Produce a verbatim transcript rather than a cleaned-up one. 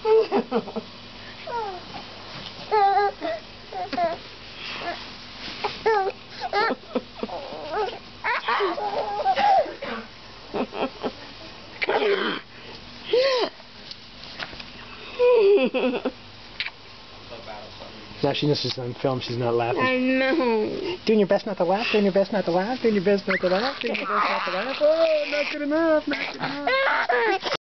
Now she knows she's on film, she's not laughing. I know. Doing your best not to laugh, doing your best not to laugh, doing your best not to laugh, doing your best not to laugh. Oh, not good enough, not good enough.